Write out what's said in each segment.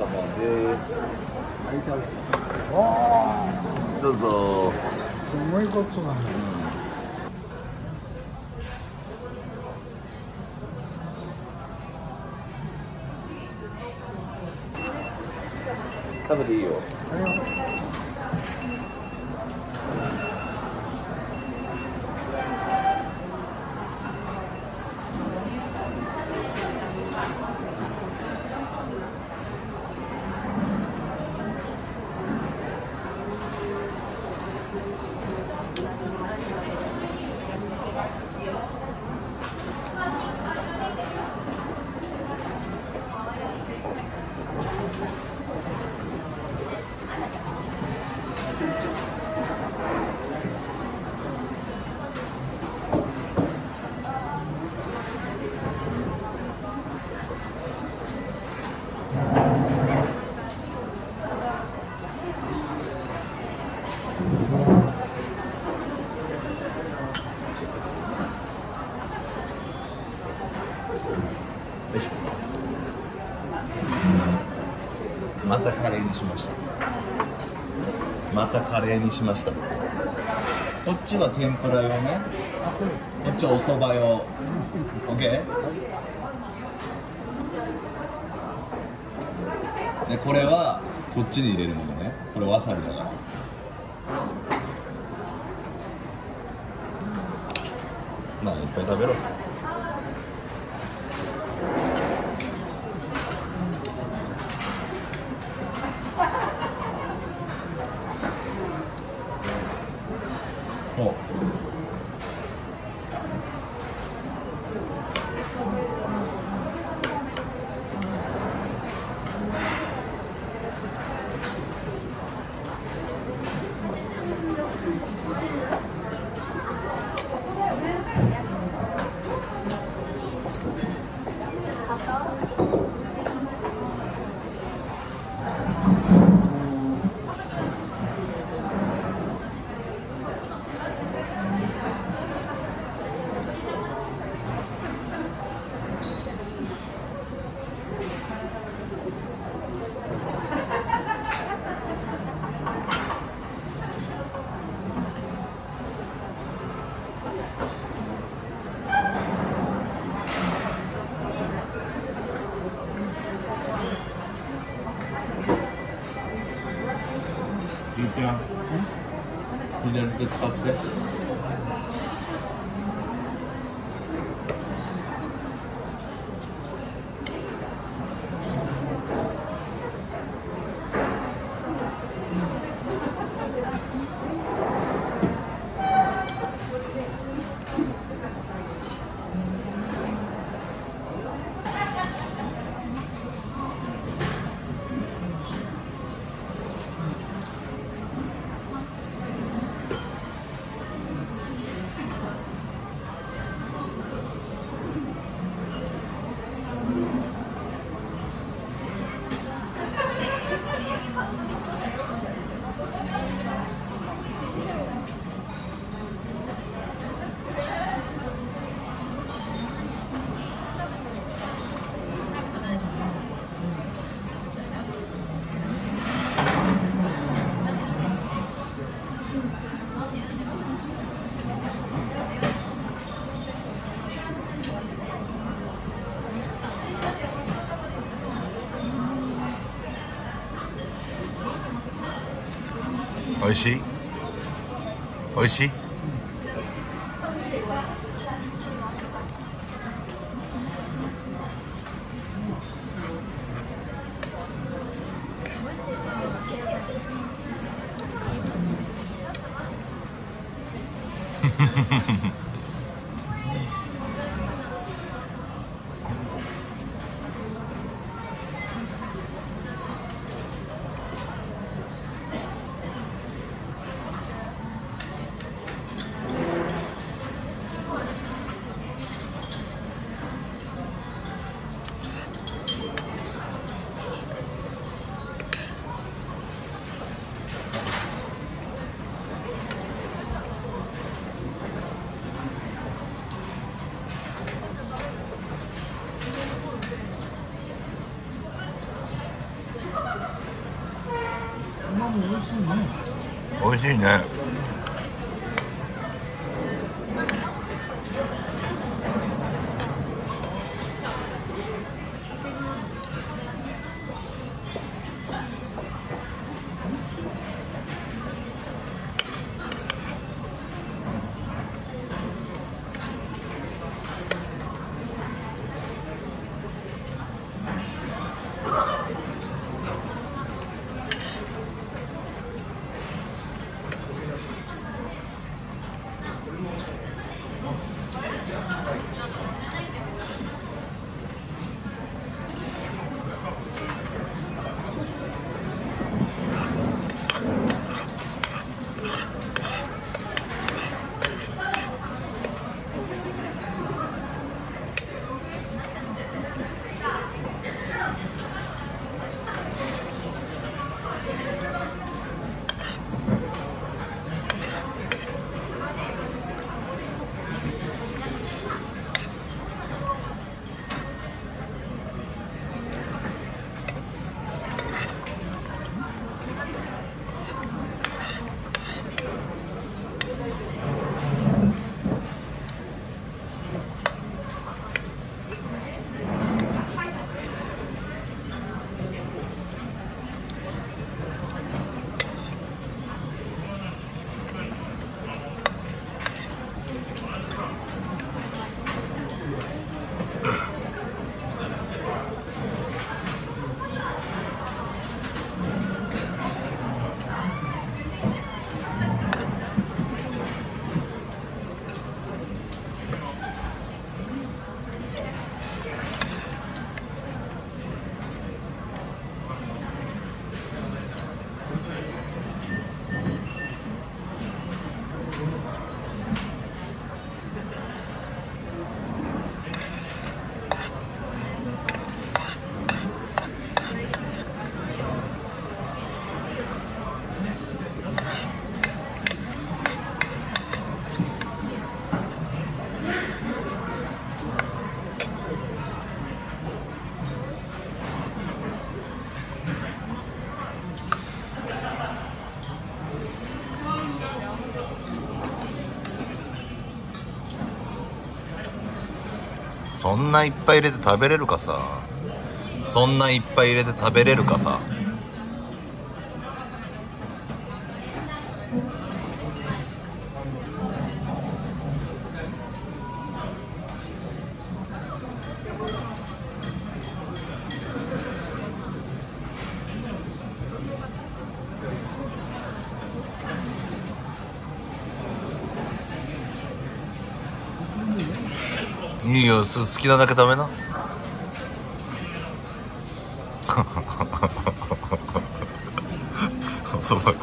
です。 はい、食べ。おー。 どうぞ。 すごいことだね。 食べていいよ。またカレーにしました。またカレーにしました。こっちは天ぷら用ね。こっちはお蕎麦用。OK？ でこれはこっちに入れるものね。これわさびだから。まあいっぱい食べろ。ゆうちゃん、左手使って。おいしい？おいしい？ 美味しいね。そんないっぱい入れて食べれるかさ。そんないっぱい入れて食べれるかさ。いいよ、好きなだけ食べな。おそば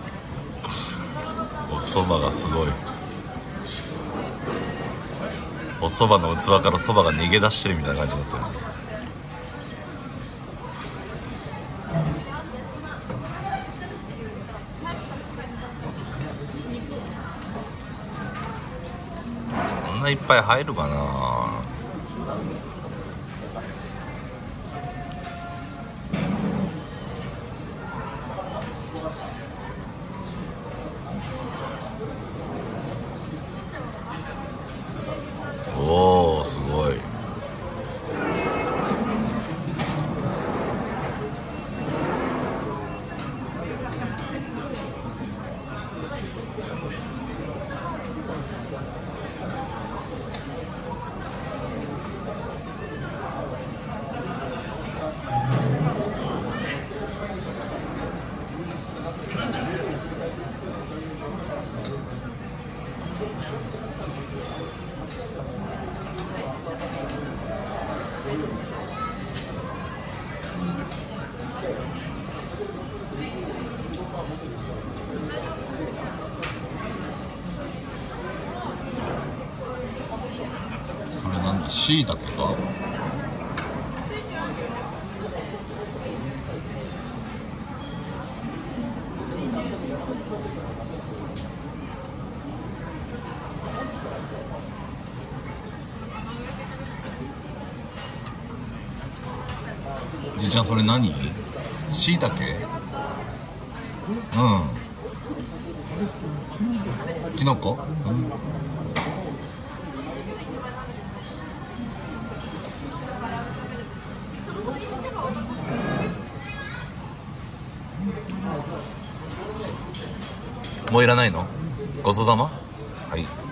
がすごい。おそばの器からそばが逃げ出してるみたいな感じになってる。そんないっぱい入るかな。おー、すごい。それなんだ、しいたけか。じいちゃん、それ何？しいたけ？ きのこ、もういらないの？ごちそうさま。はい。